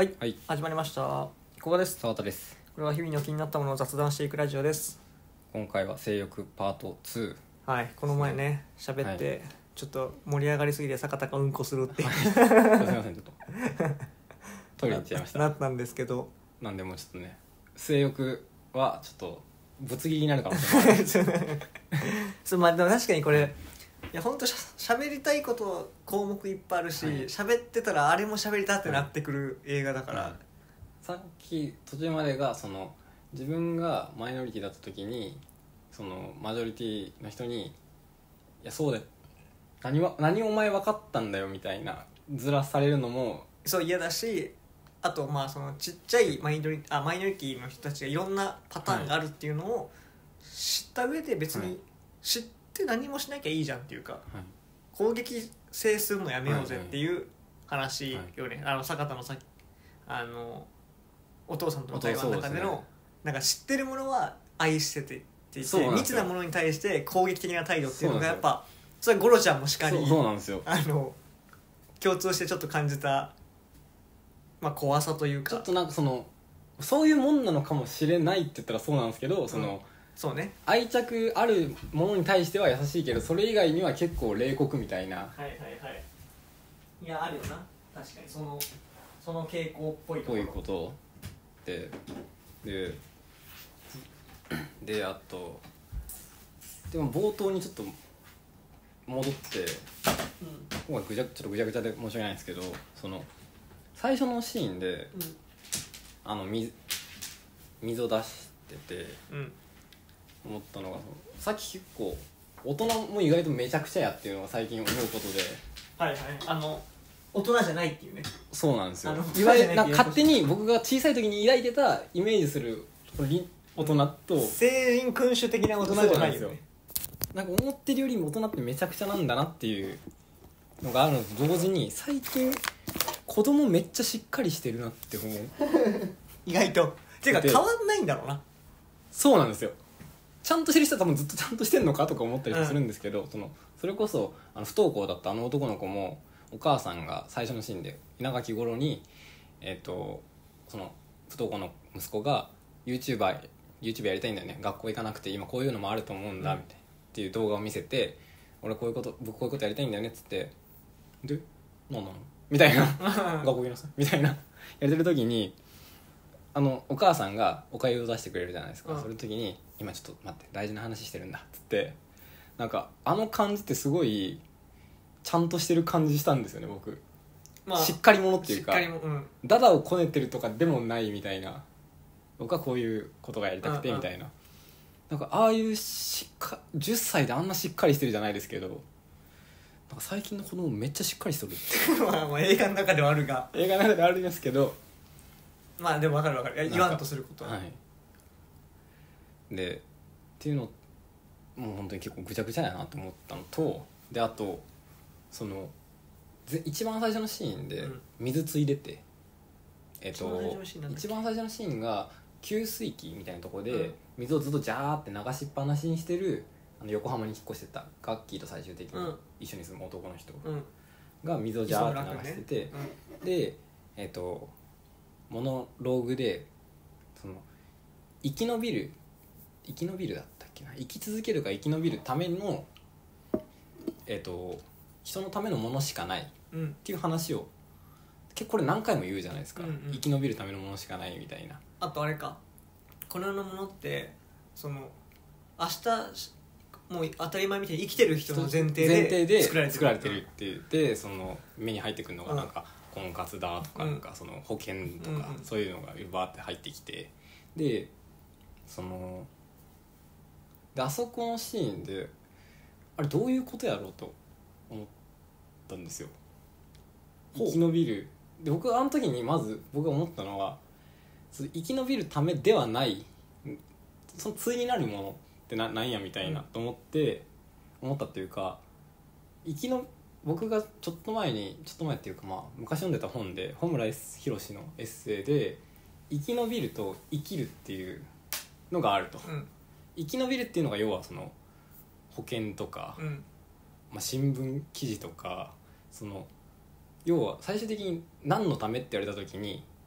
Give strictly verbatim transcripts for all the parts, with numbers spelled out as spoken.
はい、 はい、 始まりました。ここです。 澤田です。 これは日々の気になったものを雑談していくラジオです。 今回は性欲パートツはい、この前ね喋って、はい、ちょっと盛り上がりすぎて坂田がうんこするって、はい、すいませんちょっとトイレ行っちゃいましたなったんですけど、 なんでもちょっとね性欲はちょっとぶつ切りになるかもしれないそう、まあ、でも確かにこれいや本当しゃべりたいこと項目いっぱいあるし喋、はい、ってたらあれも喋りたってなってくる映画だから、はい、 さっき途中までがその自分がマイノリティだった時にそのマジョリティの人にいやそうだ何は何お前分かったんだよみたいなずらされるのもそう嫌だし、あとまあそのちっちゃいマイノリあマイノリティの人たちがいろんなパターンがあるっていうのを知った上で別に知って何もしなきゃいいじゃんっていうか、はい、攻撃制するのやめようぜっていう話よね、はいはい、あの坂田のさあのお父さんとの対話の中での、ね、なんか知ってるものは愛しててって言って未知なものに対して攻撃的な態度っていうのがやっぱそれゴロちゃんもしかりそうなんですよ、 あの共通してちょっと感じた、まあ、怖さというかちょっとなんかそのそういうもんなのかもしれないって言ったらそうなんですけど、その、うん、 そうね、 愛着あるものに対しては優しいけどそれ以外には結構冷酷みたいな、 はいはいはい、いやあるよな、確かにそのその傾向っぽいところぽいことででであとでも冒頭にちょっと戻って、うん、今回ぐちゃちょっとぐちゃぐちゃで申し訳ないんですけど、その最初のシーンで、うん、あの 水, 水を出してて、うん、思ったのがさっき結構大人も意外とめちゃくちゃやっていうのが最近思うことで、 はいはい、あの大人じゃないっていうね、 そうなんですよ、いわゆる勝手に僕が小さい時に抱いてたイメージする大人と聖人君主的な大人じゃないよね。 なんか思ってるよりも大人ってめちゃくちゃなんだなっていうのがあるのと同時に最近子供めっちゃしっかりしてるなって思う意外とていうか変わんないんだろうな。 そうなんですよ、ちゃんとしてる人は多分ずっとちゃんとしてんのかとか思ったりするんですけど、うん、そのそれこそあの不登校だったあの男の子もお母さんが最初のシーンで稲垣吾郎に、えー、とその不登校の息子が YouTuber, YouTube やりたいんだよね、学校行かなくて今こういうのもあると思うんだみたいな、うん、っていう動画を見せて、俺こういうこと僕こういうことやりたいんだよねっつって、で何なのみたいな学校行きなさいみたいなやれてる時にあのお母さんがお粥を出してくれるじゃないですか、うん、その時に今ちょっと待って大事な話してるんだっつって、なんかあの感じってすごいちゃんとしてる感じしたんですよね僕、まあ、しっかり者っていうか、うん、ダダをこねてるとかでもないみたいな、僕はこういうことがやりたくてみたいな、うんうん、なんかああいうしっかじゅっさいであんなしっかりしてるじゃないですけど、なんか最近の子供めっちゃしっかりしてるってまあまあ映画の中ではあるが映画の中ではあるんですけど、 まあでも分かる分かる、言わんとすることは、 はい、でっていうのもう本当に結構ぐちゃぐちゃやなと思ったのと、であとその一番最初のシーンで水ついでて、うん、えっと一番最初のシーンが給水器みたいなところで水をずっとジャーって流しっぱなしにしてるあの横浜に引っ越してたガッキーと最終的に一緒に住む男の人が水をジャーって流してて、うん、でえっとモノローグでその生き延びる生き延びるだったっけな生き続けるか生き延びるためのえっと人のためのものしかないっていう話を、結構これ何回も言うじゃないですか、うんうん、生き延びるためのものしかないみたいな。 あとあれか、この世のものってその明日もう当たり前みたいに生きてる人の前提で作られてる、 作られてるって言って、その目に入ってくるのがなんか婚活だとか、なんかその保険とかそういうのがバーって入ってきて、でそのであそこのシーンであれどういうことやろうと思ったんですよ。生き延びるで、僕はあの時にまず僕が思ったのは、生き延びるためではない、その対になるものってな何やみたいな、うん、と思って思ったっていうか、生きの僕がちょっと前にちょっと前っていうかまあ昔読んでた本で穂村弘のエッセイで生き延びると生きるっていうのがあると、うん、生き延びるっていうのが要はその保険とか、うんまあ、新聞記事とか、その要は最終的に何のためって言われた時に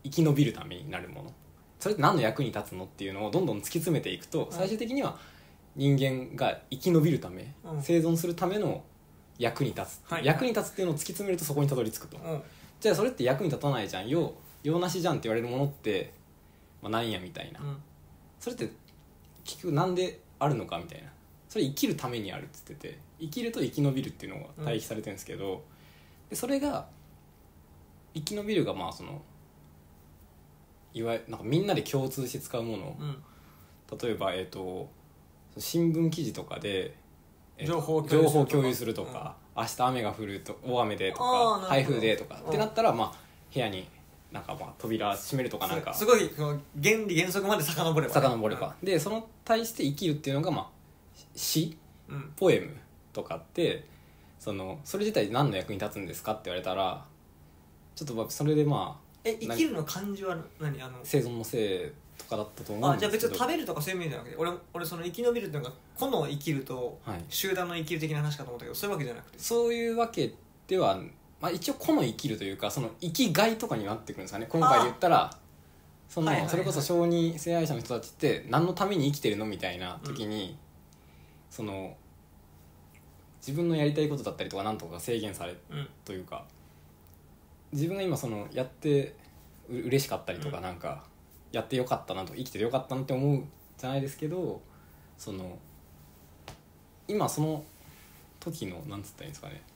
生き延びるためになるもの、それって何の役に立つのっていうのをどんどん突き詰めていくと、最終的には人間が生き延びるため、 うん、 生存するための役に立つ、はい、役に立つっていうのを突き詰めるとそこにたどり着くと、うん、じゃあそれって役に立たないじゃん、用用なしじゃんって言われるものって、まあ、なんやみたいな、うん、それって結局なんであるのかみたいな、それ生きるためにあるっつってて、生きると生き延びるっていうのが対比されてるんですけど、うん、でそれが生き延びるがまあそのいわゆるなんかみんなで共通して使うもの、うん、例えば、えーと、新聞記事とかで、えー、情報情報共有するとか、うん、明日雨が降ると大雨でとか台風でとかってなったら、まあ、部屋になんかまあ扉閉めるとかなんかすごい原理原則まで遡れば、ね、 遡れば、うん、でその対して生きるっていうのが、まあ、詩、うん、ポエムとかってそのそれ自体何の役に立つんですかって言われたらちょっとそれでまあえ生きるの漢字は何あの生存の生とかだったと思うんですけど、 あじゃあ別に食べるとかそういう意味じゃなくて、俺俺その生き延びるっていうのが個の生きると集団の生きる的な話かと思ったけど、そういうわけじゃなくて、 そういうわけでは、まあ、一応個の生きるというかその生きがいとかになってくるんですかね。今回で言ったらその、はいはいはい、それこそ小児性愛者の人たちって何のために生きてるのみたいな時に、うん、その自分のやりたいことだったりとか何とか制限されるというか、うん、自分が今そのやってう嬉しかったりとか、なんかやってよかったなとか生きててよかったなって思うじゃないですけど、その今その時のなんつったらいいんですかね、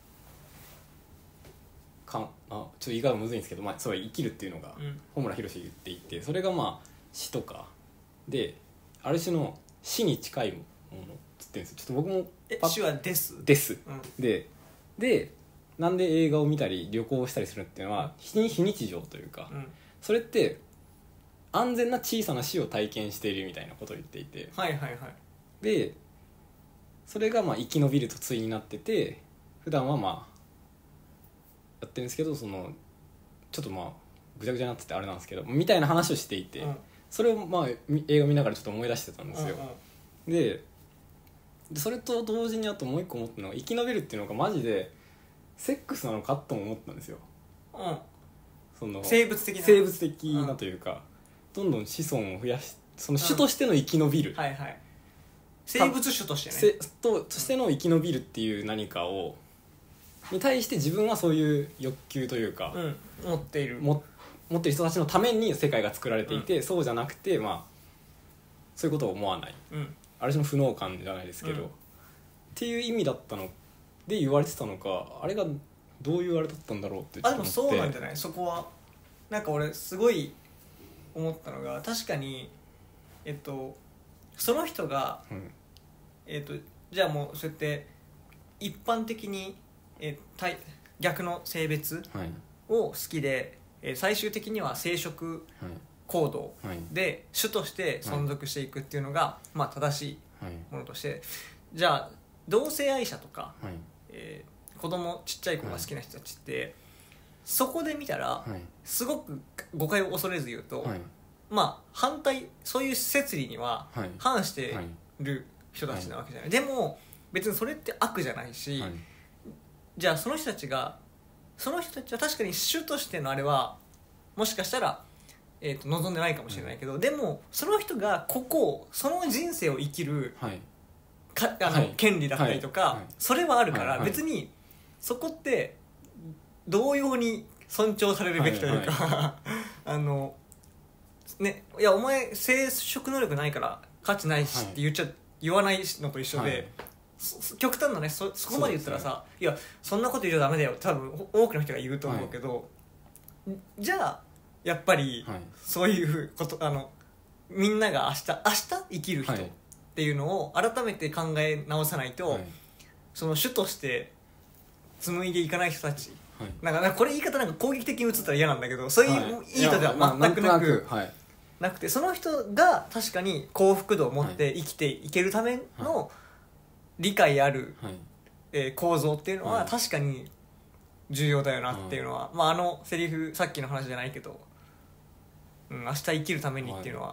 かんあちょっと言い方むずいんですけど、まあ、そう生きるっていうのが穂村弘言っていて、それがまあ死とかである種の死に近いものっつってるんですよ。ちょっと僕もえ死はですです、 うん、 ででなんで映画を見たり旅行したりするっていうのは非非日常というか、うん、それって安全な小さな死を体験しているみたいなことを言っていて、 はいはいはい、 でそれがまあ生き延びると対になってて、普段はまあやってるんですけど、そのちょっとまあぐちゃぐちゃになっててあれなんですけどみたいな話をしていて、うん、それをまあ映画見ながらちょっと思い出してたんですよ、うんうん、で, でそれと同時にあともう一個思ったのが、生き延びるっていうのがマジでセックスなのかとも思ったんですよ、 うん、 その生物的な生物的なというか、うん、どんどん子孫を増やし、その種としての生き延びる、 うんはいはい、生物種としてねと, としての生き延びるっていう何かをに対して自分はそういう欲求というか、 うん、持っているも持っている人たちのために世界が作られていて、うん、そうじゃなくて、まあ、そういうことを思わない、うん、ある種の不能感じゃないですけど、うん、っていう意味だったので言われてたのか、あれがどういうあれだったんだろうってちょっと思って。 あでもそうなんじゃない、そこはなんか俺すごい思ったのが、確かにえっとその人が、うんえっとじゃあもうそうやって一般的にえ対逆の性別を好きで、はい、最終的には生殖行動で種として存続していくっていうのが、はい、まあ、正しいものとして、はい、じゃあ同性愛者とか、はいえー、子供ちっちゃい子が好きな人たちって、はい、そこで見たら、はい、すごく誤解を恐れず言うと、はい、まあ反対、そういう摂理には反してる人たちなわけじゃない、はい、でも別にそれって悪じゃないし、はいじゃあその人たちがその人たちは確かに種としてのあれはもしかしたら、えー、と望んでないかもしれないけど、うん、でもその人がここをその人生を生きる、はい、かあのはい、権利だったりとか、はいはい、それはあるから、はいはい、別にそこって同様に尊重されるべきというか、はいはい、あのねいやお前生殖能力ないから価値ないしって言っちゃ、はい、言わないのと一緒で、はい極端なね そ, そこまで言ったらさ、ね、いやそんなこと言っちゃダメだよ多分多くの人が言うと思うけど、はい、じゃあやっぱり、はい、そういうことあのみんなが明日明日生きる人っていうのを改めて考え直さないと、はい、その主として紡いでいかない人たち、はい、なんかなんかこれ言い方なんか攻撃的に映ったら嫌なんだけどそういう言い方では全くなく、はい、なくてその人が確かに幸福度を持って生きていけるための、はい理解ある、はいえー、構造っていうのは確かに重要だよなっていうのは、はいまあ、あのセリフさっきの話じゃないけど、うん、明日生きるためにっていうのは、はい、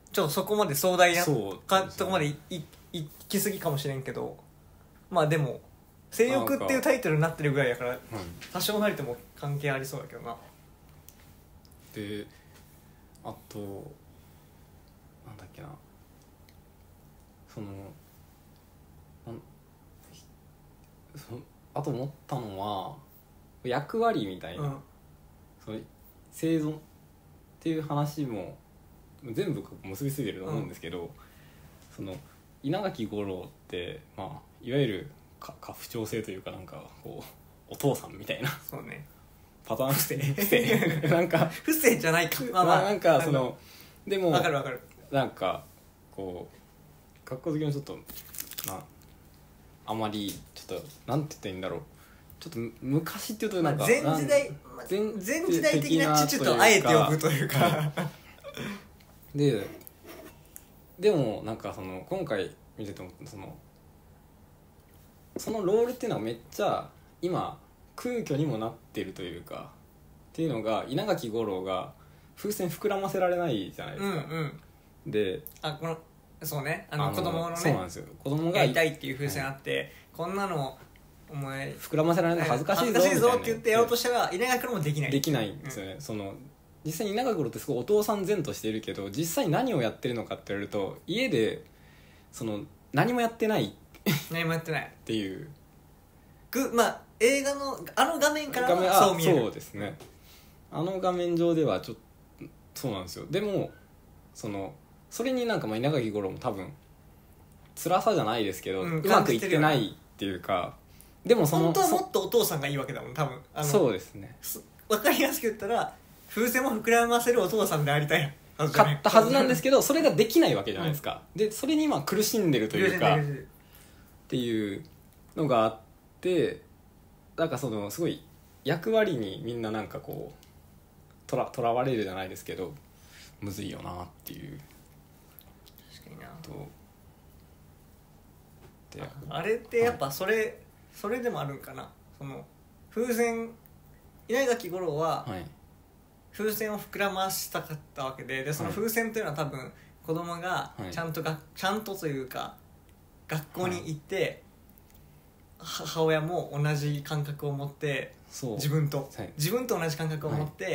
ちょっとそこまで壮大なかとこまで い, い, いきすぎかもしれんけどまあでも性欲っていうタイトルになってるぐらいだから多少なりとも関係ありそうだけどな。 であとなんだっけなそのなんそあと思ったのは役割みたいな、 うんその生存っていう話も全部結びついてると思うんですけど、うん、その稲垣吾郎って、まあ、いわゆる家父長制というかなんかこうお父さんみたいなそうねパターン不正不正なんか不正じゃないかまあまあなんかそのでも分かる分かるなんかこう学校好きのちょっとまああまりちょっとなんて言ったらいいんだろうちょっと昔っていうとなんか、 まあ、前時代前前時代的な父とあえて呼ぶというか、はい、 ででもなんかその今回見ててもそのそのロールっていうのはめっちゃ今空虚にもなってるというかっていうのが稲垣吾郎が風船膨らませられないじゃないですか、 うんうん、 であこのそうねあの子供のねそうなんですよ子供がやりたいっていう風船あって、はい、こんなのお前膨らませられない恥ずかしいぞみたいな恥ずかしいぞって言ってやろうとしたら稲垣郎もできないできないんですよね、うん、その実際に稲垣郎ってすごいお父さん前としているけど実際何をやってるのかって言われると家でその何もやってない何もやってないっていうぐまあ映画のあの画面からはそう見えるそうですねあの画面上ではちょっとそうなんですよでもそのそれになんかまあ稲垣吾郎も多分辛さじゃないですけど、うん、うまくいってないっていうかでもその本当はもっとお父さんがいいわけだもん多分あのそうですね分かりやすく言ったら風船も膨らませるお父さんでありたいはずじゃない買ったはずなんですけどそれができないわけじゃないですか、うん、でそれに今苦しんでるというかっていうのがあってなんかそのすごい役割にみんななんかこうとら、とらわれるじゃないですけどむずいよなっていう確かになとで あ, あれってやっぱそれ、はい、それでもあるんかなその風船稲垣吾郎は風船を膨らましたかったわけででその風船というのは多分子供がちゃんとが、はい、ちゃんとというか学校に行って、はい母親も同じ感覚を持って自分と、はい、自分と同じ感覚を持って、はい、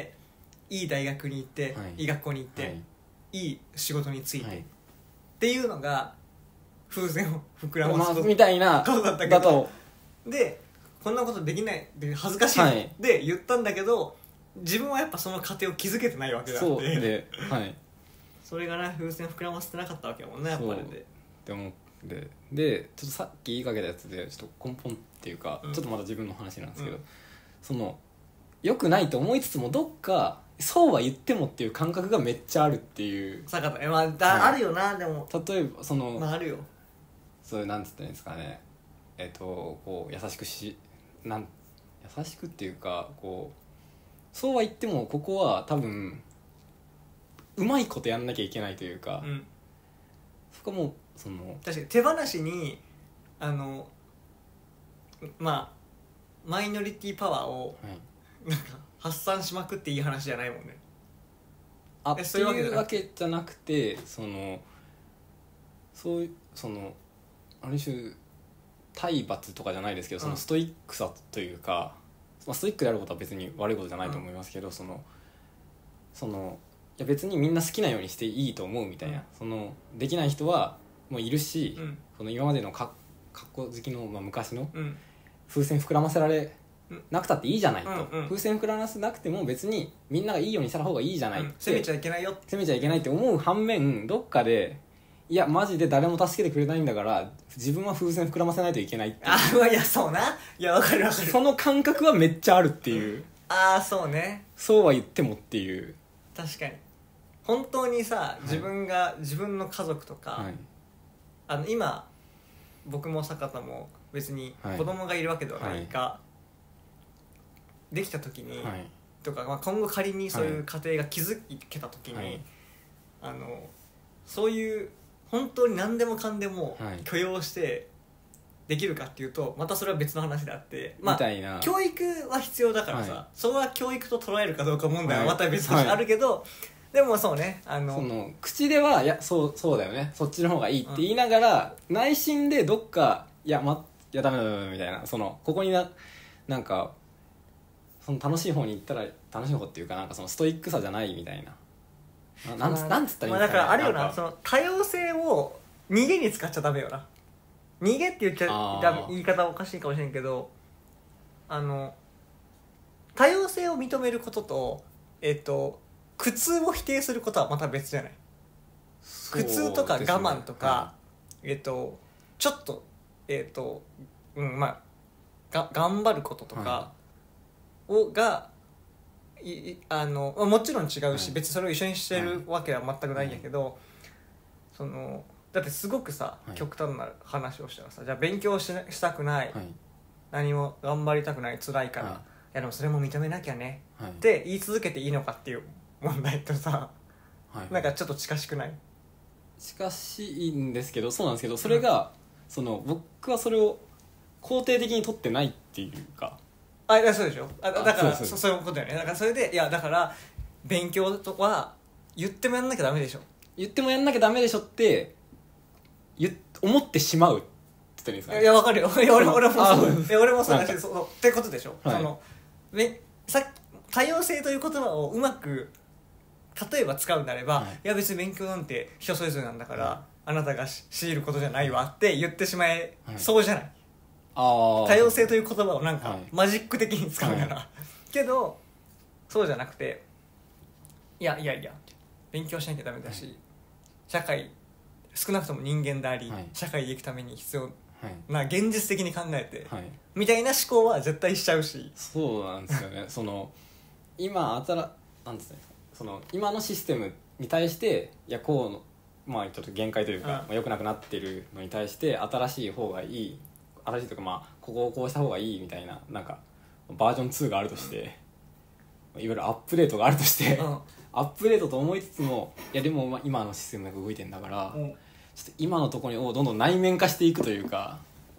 いい大学に行って、はい、いい学校に行って、はい、いい仕事に就いて、はい、っていうのが風船を膨らますことみたいなことだったけどでこんなことできないで恥ずかしい、はい、で言ったんだけど自分はやっぱその過程を築けてないわけだってそうで、はい、 それがね風船膨らませてなかったわけだもんねやっぱりででもででちょっとさっき言いかけたやつでちょっと根本っていうか、うん、ちょっとまだ自分の話なんですけど、うん、その良くないと思いつつもどっかそうは言ってもっていう感覚がめっちゃあるっていう坂田、まあだはい、あるよなでも例えばそのまああるよそれなんつったらいいんですかねえっ、ー、とこう優しくしなん優しくっていうかこうそうは言ってもここは多分うまいことやんなきゃいけないというか、うん、そこもその確かに手放しにあのまあマイノリティパワーをなんか発散しまくっていい話じゃないもんね。 あっていうわけじゃなくてそのそういうそのある種体罰とかじゃないですけどそのストイックさというか、うんまあ、ストイックであることは別に悪いことじゃないと思いますけど、うん、そのそのいや別にみんな好きなようにしていいと思うみたいな、うん、そのできない人はもういるし、うん、この今までのか格好好きの、まあ、昔の風船膨らませられなくたっていいじゃないと、うんうん、風船膨らませなくても別にみんながいいようにした方がいいじゃないって、うん、 責めちゃいけないよ責めちゃいけないって思う反面どっかでいやマジで誰も助けてくれないんだから自分は風船膨らませないといけないっていうあいやそうないや分かる分かるその感覚はめっちゃあるっていう、うん、 ああそうねそうは言ってもっていう確かに本当にさ自分が、はい、自分の家族とか、はいあの今僕も坂田も別に子供がいるわけではないが、はい、できた時に、はい、とか、まあ、今後仮にそういう家庭が築けた時に、はい、あのそういう本当に何でもかんでも許容してできるかっていうとまたそれは別の話であって、まあ、 みたいな教育は必要だからさ、はい、それは教育と捉えるかどうか問題はまた別にあるけど、はいでもそうねあのその口ではいやそうそうだよねそっちの方がいいって言いながら、うん、内心でどっかいやまいやダメだダメだみたいなそのここにななんかそその楽しい方に行ったら楽しい方っていうかなんかそのストイックさじゃないみたいなななんつなんつったらいいんですかね、 まあ、だからあるよなかなんその多様性を逃げに使っちゃダメよな。逃げって言っちゃあーダメ言い方おかしいかもしれんけど、あの多様性を認めることとえっと苦痛を否定することはまた別じゃない。苦痛とか我慢とか、えっとちょっとえっとうんまあが頑張ることとかをがいいあのまあもちろん違うし、 はい別にそれを一緒にしてるわけは全くないんやけど、そのだってすごくさ、 はい極端な話をしたらさ、じゃあ勉強しなしたくない、 はい何も頑張りたくない辛いから、 はいいやでもそれも認めなきゃねはいって言い続けていいのかっていう問題とさ、 はいなんかちょっと近しくない？ 近しいんですけどそうなんですけどそれが、その僕はそれを肯定的に取ってないっていうかあいやそうでしょ。あだからそうそうそそういうことだよね。だからそれでいやだから勉強とは言ってもやんなきゃダメでしょ。 言ってもやんなきゃダメでしょって言っ思ってしまうって言ったらいいんですかね。 いやわかるよ。いや俺俺もあそういや俺もそうだし、 なんかそうそうってことでしょ。 はいそのめさ多様性という言葉をうまく例えば使うんであれば、 はいい、や別に勉強なんて人それぞれなんだから、 はいあなたがし強いることじゃないわって言ってしまえ、 はいそうじゃない。 あー多様性という言葉をなんかはいマジック的に使うなら、 はけどそうじゃなくていやいやいや勉強しなきゃダメだし、 はい社会少なくとも人間であり、 はい社会で生きるために必要はいな現実的に考えて、 はいみたいな思考は絶対しちゃうし、 そうなんですよねその今新なんですねその今のシステムに対していやこうのまあちょっと限界というか、 うんまあ、良くなくなってるのに対して新しい方がいい新しいというかまあここをこうした方がいいみたいななんかバージョンツーがあるとしていわゆるアップデートがあるとして、 うんアップデートと思いつつもいやでもまあ今のシステムが動いてんだから、 うんちょっと今のところをどんどん内面化していくというか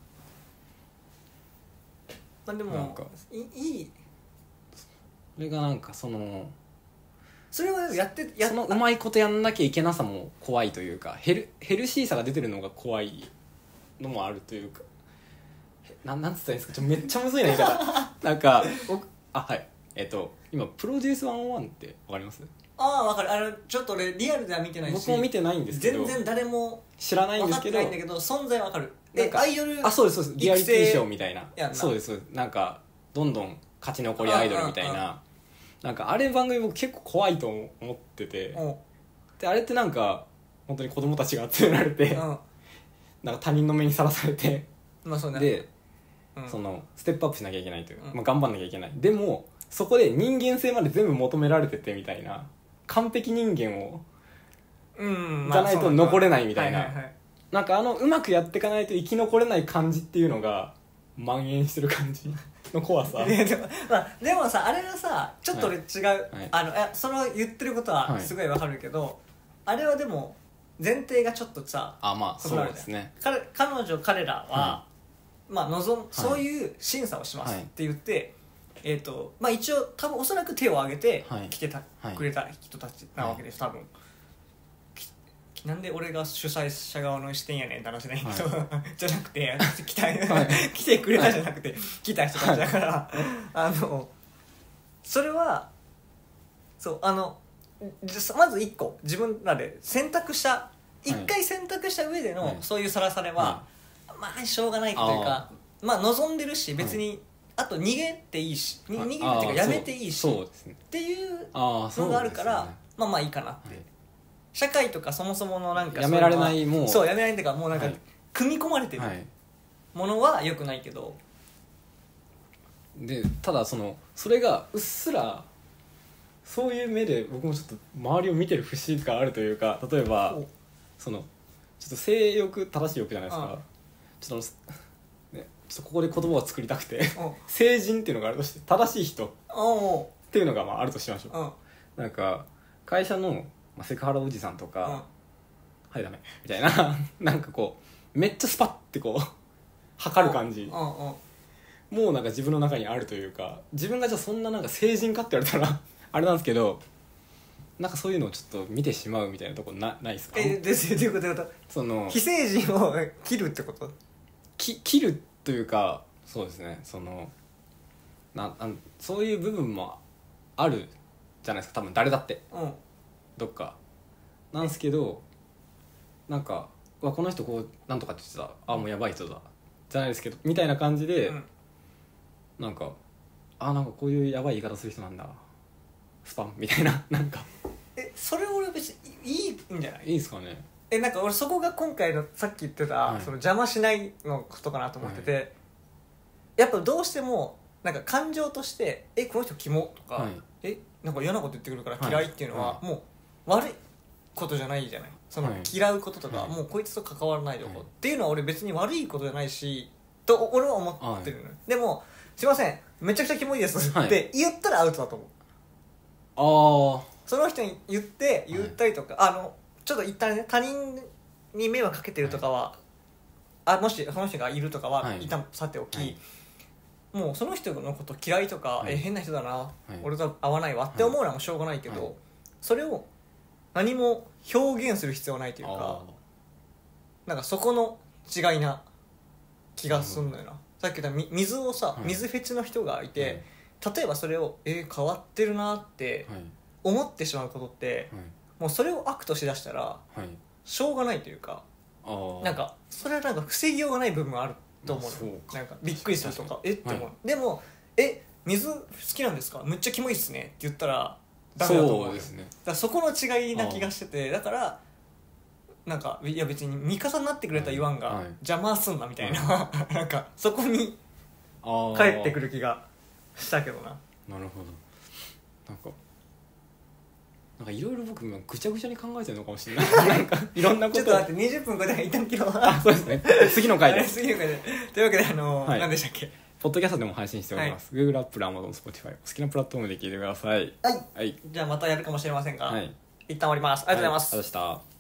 まあ、でもなんかいいいそれがなんかそのそれはやってやっそのうまいことやんなきゃいけなさも怖いというかヘルヘルシーさが出てるのが怖いのもあるというかななんつったらいいんですかちょめっちゃむずいな言い方なんか僕あはいえっと今プロデュースワンオーワンってわかります？ ああ分かる。あのちょっと俺リアルでは見てないし僕も見てないんですけど全然誰も知らないん分かってですけどないんだけど存在は分かる。 なんかえアイドルあそうですそうですリアリティショーみたいなやんなそうですそうですなんかどんどん勝ち残りアイドルみたいうんうんうんななんかあれ番組僕結構怖いと思っててうんであれってなんか本当に子供たちが集められてうんなんか他人の目にさらされてまあそうねで、 うんそのステップアップしなきゃいけないという、 うんまあ、頑張んなきゃいけないでもそこで人間性まで全部求められててみたいな完璧人間をうんじゃないと残れないみたいなはいはいはいなんかあのうまくやっていかないと生き残れない感じっていうのが蔓延してる感じの怖さいやでも、まあ、でもさあれはさちょっと俺違う、 はいあのいやその言ってることははいすごいわかるけど、あれはでも前提がちょっとさあまあそうですね彼彼女彼らは、 はまあ望むそういう審査をしますって言って、えーとまあ、一応多分おそらく手を挙げてはい来てた、 はいくれた人たちなわけです多分。きなんで俺が主催者側の視点やねんって話ね、 はいじゃなくて来た、 はい来てくれたじゃなくて、来た人たちだからあのそれはそうあのじまずいっこ自分らで選択したいっかい選択した上での、 はいそういうさらされは、 はまあしょうがないというかまあ望んでるし別に、あと逃げていいしに逃げるっていうかあやめていいしそうそうですねっていうああそうのがあるから、 ですよねまあまあいいかなって、 はい社会とかそもそものなんかやめられないもうそうやめられないっていうかもうなんか、 はい組み込まれてるはいものは良くないけど、 でただそのそれがうっすらそういう目で僕もちょっと周りを見てる節があるというか例えばおそのちょっと性欲正しい欲じゃないですかうんちょっと、ね、ちょっとここで言葉を作りたくてうん成人っていうのがあるとして正しい人っおうていうのがまああるとしましょううんなんか会社の、まあ、セクハラおじさんとか、 うんはいダメみたいななんかこうめっちゃスパッてこう測る感じうんうんもうなんか自分の中にあるというか自分がじゃあそんななんか成人かって言われたらあれなんですけどなんかそういうのをちょっと見てしまうみたいなところ な, ないですかえですよどういうことどういうこそのと非成人を切るってことき切るというかそうですねそのなあのそういう部分もあるじゃないですか多分誰だってうんどっかなんですけどなんかうわこの人こうなんとかって言ってたあもうやばい人だじゃないですけどみたいな感じで、 うん、 なんかあなんかこういうやばい言い方する人なんだスパンみたいななんかえそれ俺別にいいんじゃない？ いいですかね。 えなんか俺そこが今回のさっき言ってた、 はい、 その邪魔しないのことかなと思ってて、はい、やっぱどうしてもなんか感情としてえこの人キモとか、はい、えなんか嫌なこと言ってくるから嫌いっていうのは、はい、もう悪いことじゃないじゃないその、はい、嫌うこととか、はい、もうこいつと関わらないでおこう、はい、っていうのは俺別に悪いことじゃないしと俺は思ってるのよ、はい、でもすいませんめちゃくちゃキモいです、はい、って言ったらアウトだと思う。 ああその人に言って言ったりとか、はい、あのちょっと一旦ね他人に迷惑かけてるとかは、はい、あもしその人がいるとかは、はい、一旦さておき、はい、もうその人のこと嫌いとか、はい、え変な人だな、はい、俺と合わないわって思うのはもうしょうがないけど、はい、それを何も表現する必要はないというかなんかそこの違いな気がすんのよな、うん、さっき言った水をさ、はい、水フェチの人がいて、はい、例えばそれをえー、変わってるなって思ってしまうことって、はい、もうそれを悪としだしたら、はい、しょうがないというかなんかそれはなんか防ぎようがない部分があると思うの。なんかびっくりするとかえって思う、はい、でもえ水好きなんですかむっちゃキモいっすねって言ったらダメだと思う。 そうですね。 だからそこの違いな気がしててだからなんかいや別に味方になってくれた言わんが、はい、邪魔すんなみたいな、はい、なんかそこに帰ってくる気がしたけどな。 なるほど。なんかなんかいろいろ僕もぐちゃぐちゃに考えてるのかもしれないなんかいろんなことちょっと待ってにじゅっぷんこれで一旦切ろう。 あそうですね次の回で次の回でというわけであのーはい、何でしたっけポッドキャストでも配信しております、はい、Google、Apple、Amazon、Spotify お好きなプラットフォームで聞いてください。 はい、はい、じゃあまたやるかもしれませんが、はい、一旦終わります。ありがとうございます。 はい、ありがとうございました。